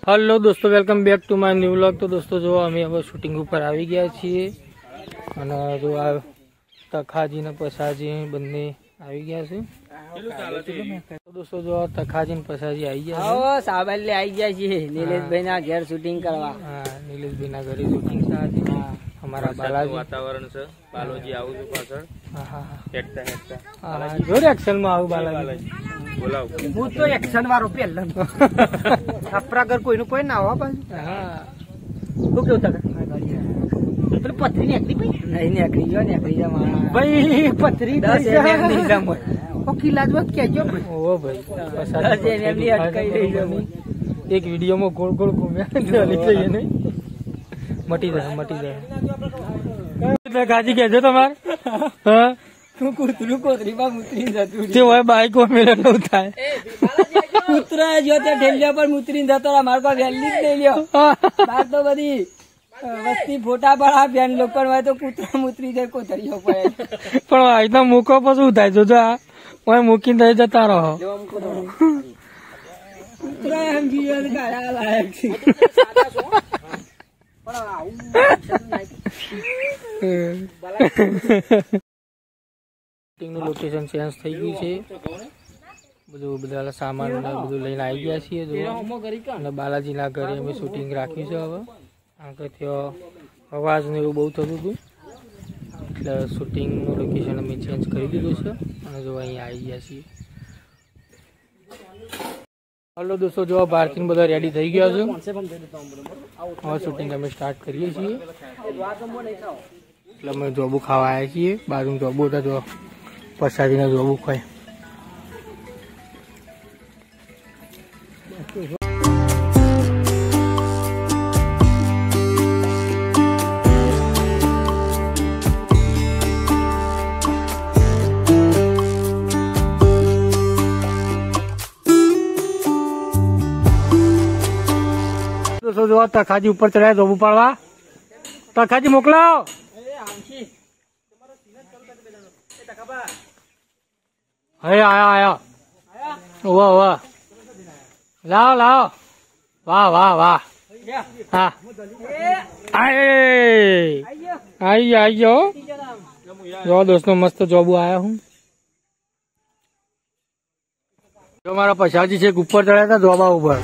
Hello दोस्तों, welcome back to my new vlog. તો દોસ્તો જો અમે હવે શૂટિંગ ઉપર આવી ગયા છીએ અને જો આ તખાજી ને પસાજી બંને આવી ગયા છે। તો દોસ્તો જો તખાજી ને પસાજી આવી ગયા છે। સાબરલે આવી ગયા છીએ નીલેશભાઈ ના ઘેર શૂટિંગ કરવા। હા, નીલેશભાઈ ના ઘરે શૂટિંગ છે। हमारा बालाजी वातावरण से बालोजी आऊ जो पाछळ हेडता बालाजी जो एक्शन में आऊ बालाजी बोलाव હું તો એક્શન વાળો પહેલા અપરાગર કોઈનું કોઈ ના આવા પાછું। હા, શું કેવું તક પેલું પથરી નીકળી ભાઈ નહીં નીકળી જા ભાઈ પથરી 10 mm ની જમ ઓકી લાજવત કેજો ભાઈ। ओ भाई 10 mm ની અટકાઈ રહી છે। एक वीडियो में गोल गोल घूमे चली चाहिए नहीं मटी जाए गाजी कहते तुम्हार हाँ તું કૂતરું કોતરીમાં મુતરીને જતું તે હોય બાઈક કો મેરે ન થાય કૂતરા જો તે ઢેલિયા પર મુતરીને જતો માર પર વેલી જ લઈ લ્યો બાર તો બધી વસ્તી ફોટા પડા બેન લોકો હોય તો કૂતરા મુતરી જાય કોતરીઓ પડે પણ આઈના મૂકો પછી થાય જો જો ઓય મૂકીને થઈ જતા રહો કૂતરા એમ જીવન કાઢા લાયક છે પણ આવું નું લોકેશન ચેન્જ થઈ ગયું છે। બધું બધા સામાન બધું લઈને આવી ગયા છીએ જો અને બાલાજીના ઘરે અમે શૂટિંગ રાખ્યું છે। હવે આગળ ત્યાં અવાજ ને એવું બહુ થતું હતું એટલે શૂટિંગનું લોકેશન અમે ચેન્જ કરી દીધું છે અને જો અહીંયા આવી ગયા છીએ। હલો દોસ્તો, જો બહારથી બધા રેડી થઈ ગયા છે। હવે શૂટિંગ અમે સ્ટાર્ટ કરીએ છીએ એટલે અમે જોબુ ખાવા આવ્યા છીએ। બાજુ જોબુ હતા જો પસાજીને જોબુ ખાય। दोस्तों जो तखाजी ऊपर चढ़ाया जोबू पाड़वा तखाजी मोकलाओ। आया आया आया वाह वाह लाओ लाओ वाह वाह वाह हाँ आए आई आइयो जो दोस्तों मस्त जोबू आया हूँ। जो हमारा पछाजी से ऊपर चढ़ाया था जोबा ऊपर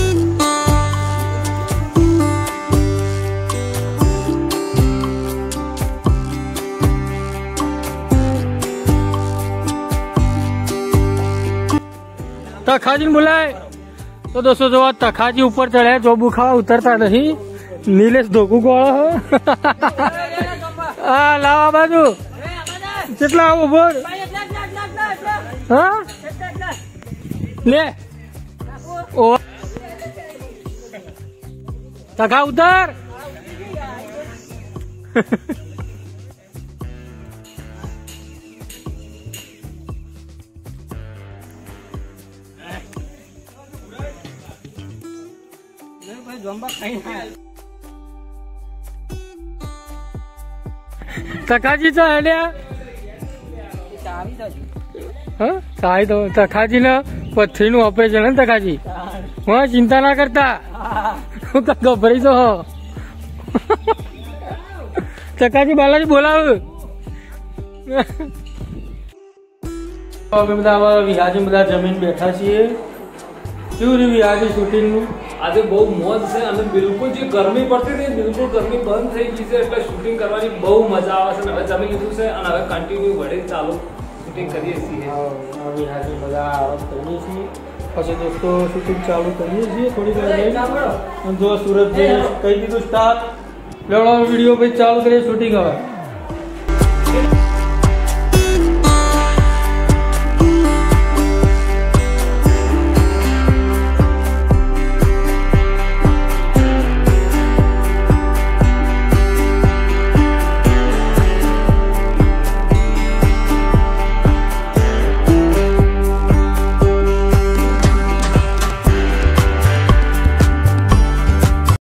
तखाजी बुलाए। तो दोस्तों जो तखाजी ऊपर चढ़े जोबू खावा उतरता नहीं। नीलेश धोकू गोड़ा हो लावा बाजू कितना ऊपर हाँ ले ओ तखा उतर तखाजी तो है चाही तो तखाजी ने पथरी नु ऑपरेशन है तखाजी वहाँ चिंता ना करता घबराई तो हो तखाजी बालाजी बोलाव બધા વિહાજી બધા જમીન બેઠા છીએ। કેવું રહ્યું વિહાજી શૂટિંગ નું? આજે બહુ મોજ છે અને બિલકુલ જે ગરમી પડતી હતી બિલકુલ ગરમી બંધ થઈ ગઈ છે એટલે શૂટિંગ કરવાની બહુ મજા આવે છે। હવે જમી લીધું છે અને હવે કન્ટિન્યુ વડે ચાલુ શૂટિંગ કરીએ છીએ। વિહાજી બધા આરામ કરીએ છીએ પછી દોસ્તો શૂટિંગ ચાલુ કરીએ છીએ થોડી વાર જો સુરત કહી દીધું સ્ટાર્ટ વિડીયો પછી ચાલુ કરીએ શૂટિંગ હવે।